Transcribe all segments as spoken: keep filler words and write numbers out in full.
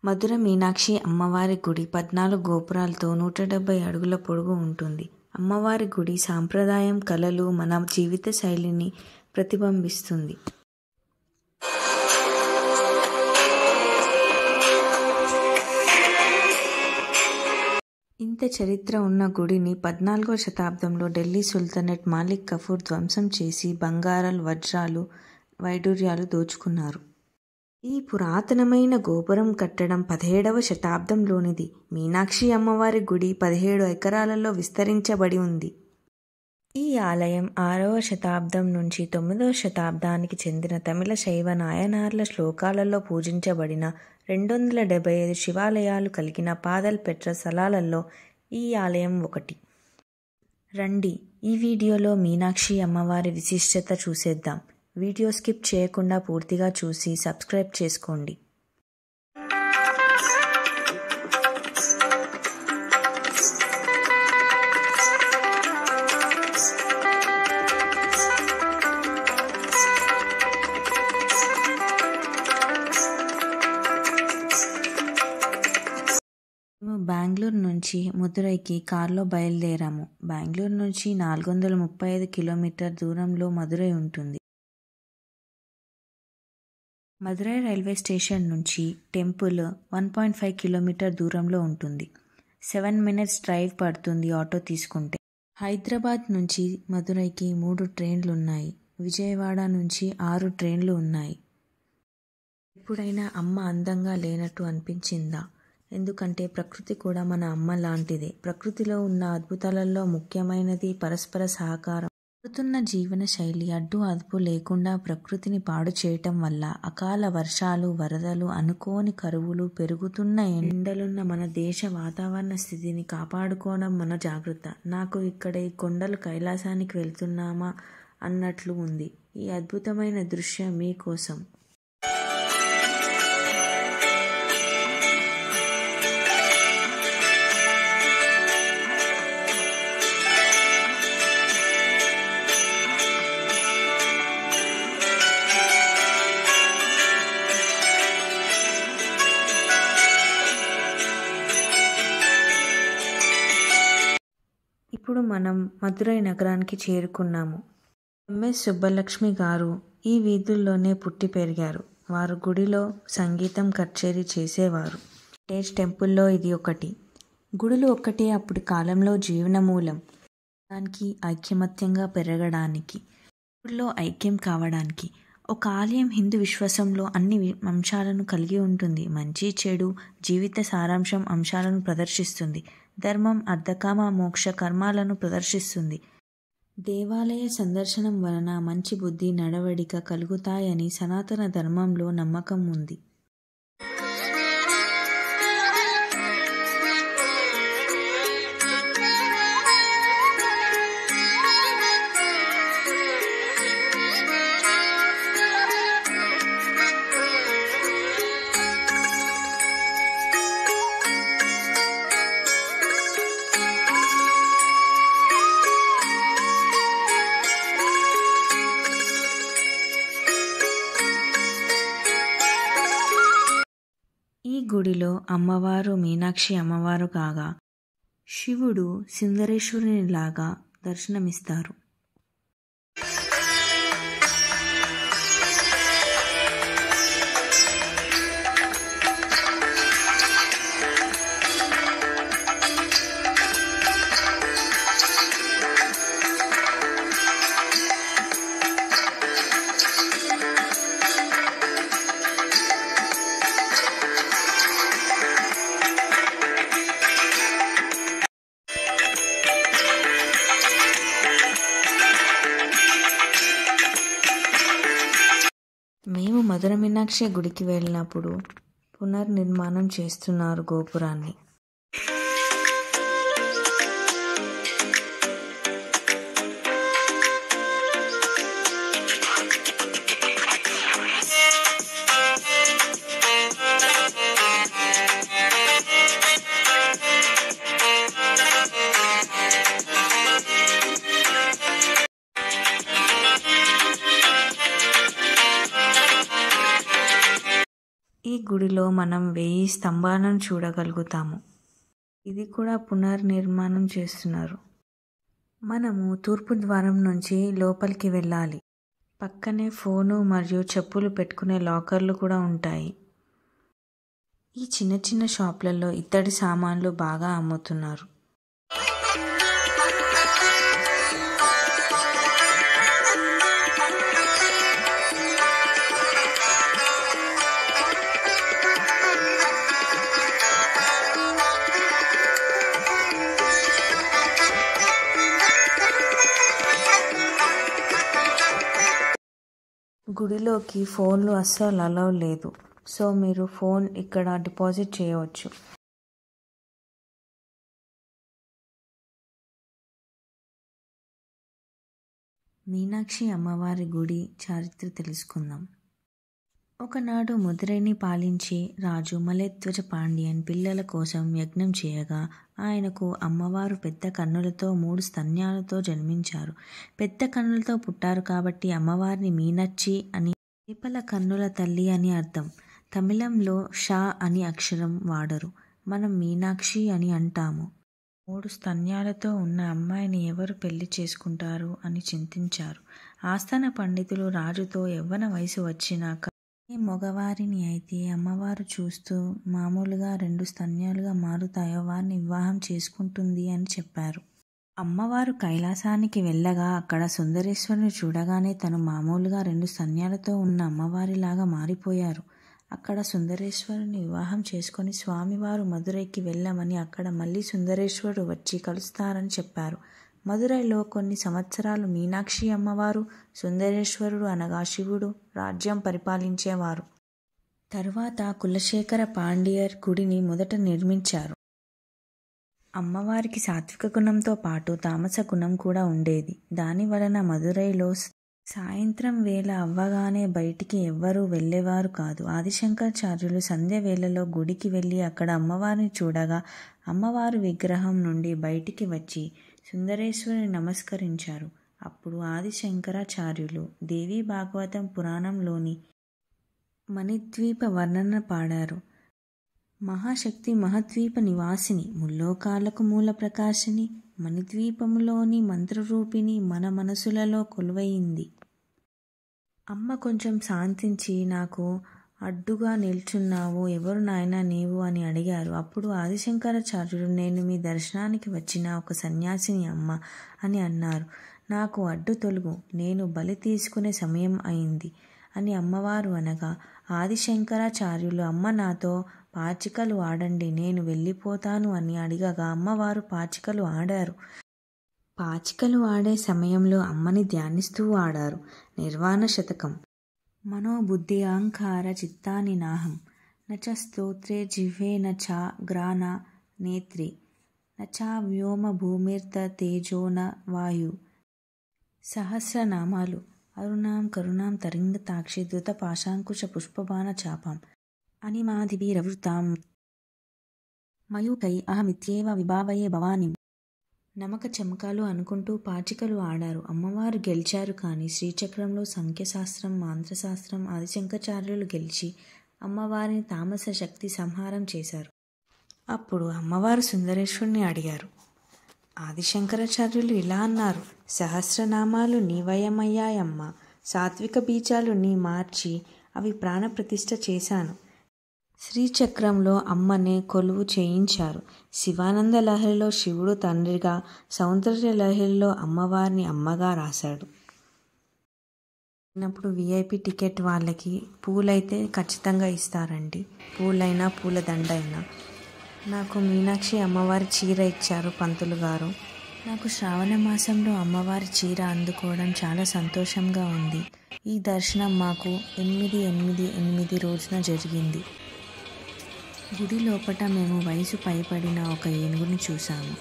మధుర మీనాక్షి అమ్మవారి గుడి పద్నాలుగు గోపురాలతో నూట డెబ్బై అడుగుల పొడవు ఉంటుంది. అమ్మవారి గుడి సాంప్రదాయం, కళలు, మన జీవిత శైలిని ప్రతిబింబిస్తుంది. ఇంత చరిత్ర ఉన్న గుడిని పద్నాలుగవ శతాబ్దంలో ఢిల్లీ సుల్తానేట్ మాలిక్ కఫూర్ ధ్వంసం చేసి బంగారాలు, వజ్రాలు, వైడూర్యాలు దోచుకున్నారు. ఈ పురాతనమైన గోపురం కట్టడం పదిహేడవ శతాబ్దంలోనిది. మీనాక్షి అమ్మవారి గుడి పదిహేడు ఎకరాలలో విస్తరించబడి ఉంది. ఈ ఆలయం ఆరవ శతాబ్దం నుంచి తొమ్మిదవ శతాబ్దానికి చెందిన తమిళ శైవ నాయనార్ల శ్లోకాలలో పూజించబడిన రెండు వందల డెబ్బై ఐదు శివాలయాలు కలిగిన పాదల్ పెట్ర స్థలాలలో ఈ ఆలయం ఒకటి. రండి ఈ వీడియోలో మీనాక్షి అమ్మవారి విశిష్టత చూసేద్దాం. వీడియో స్కిప్ చేయకుండా పూర్తిగా చూసి సబ్స్క్రైబ్ చేసుకోండి. మేము బెంగళూరు నుంచి మదురైకి కారులో బయలుదేరాము. బెంగళూరు నుంచి నాలుగు వందల ముప్పై ఐదు కిలోమీటర్ దూరంలో మదురై ఉంటుంది. మదురై రైల్వే స్టేషన్ నుంచి temple one point five kilometre దూరంలో ఉంటుంది. సెవెన్ మినిట్స్ డ్రైవ్ పడుతుంది ఆటో తీసుకుంటే. హైదరాబాద్ నుంచి మదురైకి మూడు ట్రైన్లు ఉన్నాయి. విజయవాడ నుంచి ఆరు ట్రైన్లు ఉన్నాయి. ఎప్పుడైనా అమ్మ అందంగా లేనట్టు అనిపించిందా? ఎందుకంటే ప్రకృతి కూడా మన అమ్మ లాంటిదే. ప్రకృతిలో ఉన్న అద్భుతాలలో ముఖ్యమైనది పరస్పర సహకారం. మారుతున్న జీవన శైలి అడ్డు అదుపు లేకుండా ప్రకృతిని పాడు చేయటం వల్ల అకాల వర్షాలు, వరదలు, అనుకోని కరువులు, పెరుగుతున్న ఎండలున్న మన దేశ వాతావరణ స్థితిని కాపాడుకోవడం మన జాగ్రత్త. నాకు ఇక్కడ ఈ కొండలు కైలాసానికి వెళ్తున్నామా అన్నట్లు ఉంది. ఈ అద్భుతమైన దృశ్యం మీకోసం. ఇప్పుడు మనం మదురై నగరానికి చేరుకున్నాము. ఎంఎస్ సుబ్బలక్ష్మి గారు ఈ వీధుల్లోనే పుట్టి పెరిగారు. వారు గుడిలో సంగీతం కచేరీ చేసేవారు. టేజ్ టెంపుల్లో ఇది ఒకటి. గుడులు ఒక్కటే అప్పటి కాలంలో జీవనమూలం. దానికి ఐక్యమత్యంగా పెరగడానికి, గుడిలో ఐక్యం కావడానికి. ఒక ఆలయం హిందూ విశ్వాసంలో అన్ని అంశాలను కలిగి ఉంటుంది. మంచి, చెడు, జీవిత సారాంశం అంశాలను ప్రదర్శిస్తుంది. ధర్మం, అర్ధకామ, మోక్ష కర్మాలను ప్రదర్శిస్తుంది. దేవాలయ సందర్శనం వలన మంచి బుద్ధి, నడవడిక కలుగుతాయని సనాతన ధర్మంలో నమ్మకం ఉంది. ఈ గుడిలో అమ్మవారు మీనాక్షి అమ్మవారు కాగా శివుడు సుందరేశ్వరునిలాగా దర్శనమిస్తారు. మేము మధుర మీనాక్షి గుడికి వెళ్ళినప్పుడు పునర్నిర్మాణం చేస్తున్నారు గోపురాన్ని. ఈ గుడి గుడిలో మనం వెయ్యి స్తంభాలను చూడగలుగుతాము. ఇది కూడా పునర్నిర్మాణం చేస్తున్నారు. మనము తూర్పు ద్వారం నుంచి లోపలికి వెళ్ళాలి. పక్కనే ఫోను మరియు చెప్పులు పెట్టుకునే లాకర్లు కూడా ఉంటాయి. ఈ చిన్న చిన్న షాపులలో ఇత్తడి సామాన్లు బాగా అమ్ముతున్నారు. గుడిలోకి ఫోన్లు అస్సలు అలౌ లేదు. సో మీరు ఫోన్ ఇక్కడ డిపాజిట్ చేయవచ్చు. మీనాక్షి అమ్మవారి గుడి చరిత్ర తెలుసుకుందాం. ఒకనాడు మదురైని పాలించి రాజు మలయధ్వజ పాండ్యన్ పిల్లల కోసం యజ్ఞం చేయగా ఆయనకు అమ్మవారు పెద్ద కన్నులతో మూడు స్తన్యాలతో జన్మించారు. పెద్ద కన్నులతో పుట్టారు కాబట్టి అమ్మవారిని మీనచ్చి అని, దీపల కన్నుల తల్లి అని అర్థం. తమిళంలో షా అని అక్షరం వాడరు, మనం మీనాక్షి అని అంటాము. మూడు స్తన్యాలతో ఉన్న అమ్మాయిని ఎవరు పెళ్లి చేసుకుంటారు అని చింతించారు. ఆస్థాన పండితులు రాజుతో యవ్వన వయసు వచ్చినాక ఏ మగవారిని అయితే అమ్మవారు చూస్తూ మామూలుగా రెండు స్తన్యాలుగా మారుతాయో వారిని వివాహం చేసుకుంటుంది అని చెప్పారు. అమ్మవారు కైలాసానికి వెళ్ళగా అక్కడ సుందరేశ్వరుని చూడగానే తను మామూలుగా రెండు స్తన్యాలతో ఉన్న అమ్మవారిలాగా మారిపోయారు. అక్కడ సుందరేశ్వరుని వివాహం చేసుకొని స్వామివారు మదురైకి వెళ్ళమని అక్కడ మళ్ళీ సుందరేశ్వరుడు వచ్చి కలుస్తారని చెప్పారు. మదురైలో కొన్ని సంవత్సరాలు మీనాక్షి అమ్మవారు, సుందరేశ్వరుడు అనగా శివుడు రాజ్యం పరిపాలించేవారు. తరువాత కులశేఖర పాండ్యర్ గుడిని మొదట నిర్మించారు. అమ్మవారికి సాత్విక గుణంతో పాటు తామస గుణం కూడా ఉండేది. దాని వలన మదురైలో సాయంత్రం వేళ అవ్వగానే బయటికి ఎవ్వరూ వెళ్ళేవారు కాదు. ఆదిశంకరాచార్యులు సంధ్య వేళలో గుడికి వెళ్ళి అక్కడ అమ్మవారిని చూడగా అమ్మవారు విగ్రహం నుండి బయటికి వచ్చి సుందరేశ్వరుని నమస్కరించారు. అప్పుడు ఆదిశంకరాచార్యులు దేవీ భాగవతం పురాణంలోని మణిద్వీప వర్ణన పాడారు. మహాశక్తి మహద్వీప నివాసిని, ముల్లోకాలకు మూల ప్రకాశిని, మణిద్వీపములోని మంత్రరూపిణి మన మనసులలో కొలువయింది. అమ్మ కొంచెం శాంతించి నాకు అడ్డుగా నిల్చున్నావు, ఎవరు నాయనా నీవు అని అడిగారు. అప్పుడు ఆదిశంకరాచార్యులు నేను మీ దర్శనానికి వచ్చిన ఒక సన్యాసిని అమ్మ అని అన్నారు. నాకు అడ్డు తొలుగు, నేను బలి తీసుకునే సమయం అయింది అని అమ్మవారు అనగా ఆదిశంకరాచార్యులు అమ్మ నాతో పాచికలు ఆడండి, నేను వెళ్ళిపోతాను అని అడిగగా అమ్మవారు పాచికలు ఆడారు. పాచికలు ఆడే సమయంలో అమ్మని ధ్యానిస్తూ ఆడారు. నిర్వాణ శతకం. మనోబుద్ధి అహంకార చిత్తాని నాహం నచ స్తోత్రే జిహ్వే నచ గ్రాణ నేత్రే నచ వ్యోమ భూమిర్త తేజో న వాయు. సహస్రనామాలు. అరుణాం కరుణాం తరంగతాక్షి ధృత పాశాంకుశ పుష్పబాణ చాపాం అనిమాదిభిరవృతాం మయూకై అహమిత్యేవ విభావయే భవానీం. నమక చమకాలు అనుకుంటూ పాచికలు ఆడారు. అమ్మవారు గెలిచారు. కానీ శ్రీచక్రంలో సంఖ్యశాస్త్రం మంత్రశాస్త్రం ఆదిశంకరాచార్యులు గెలిచి అమ్మవారిని తామస శక్తి సంహారం చేశారు. అప్పుడు అమ్మవారు సుందరేశ్వరుని అడిగారు. ఆదిశంకరాచార్యులు ఇలా అన్నారు, సహస్రనామాలు నీవయమయ్యాయమ్మ, సాత్విక బీజాలు నీ మార్చి అవి ప్రాణప్రతిష్ఠ చేశాను. శ్రీచక్రంలో అమ్మనే కొలువు చేయించారు. శివానంద లహరిలో శివుడు తండ్రిగా, సౌందర్య లహరిలో అమ్మవారిని అమ్మగా రాశాడు. అయినప్పుడు విఐపి టికెట్ వాళ్ళకి పూలైతే ఖచ్చితంగా ఇస్తారండి, పూలైనా పూలదండైనా. నాకు మీనాక్షి అమ్మవారి చీర ఇచ్చారు పంతులు గారు. నాకు శ్రావణ మాసంలో అమ్మవారి చీర అందుకోవడం చాలా సంతోషంగా ఉంది. ఈ దర్శనం మాకు ఎనిమిది ఎనిమిది ఎనిమిది రోజున జరిగింది. గుడి లోపట మేము వయసు పైబడిన ఒక ఏనుగుని చూసాము.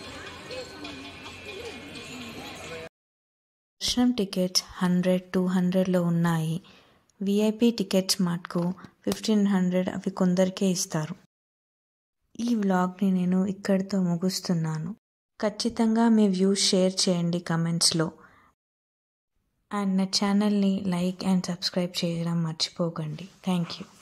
దర్శనం టికెట్స్ హండ్రెడ్ టూ హండ్రెడ్లో ఉన్నాయి. విఐపి టికెట్స్ మటుకు ఫిఫ్టీన్ హండ్రెడ్ అవి కొందరికే ఇస్తారు. ఈ వ్లాగ్ని నేను ఇక్కడితో ముగిస్తున్నాను. ఖచ్చితంగా మీ వ్యూస్ షేర్ చేయండి కమెంట్స్లో. అండ్ నా ఛానల్ని లైక్ అండ్ సబ్స్క్రైబ్ చేయడం మర్చిపోకండి. Thank you.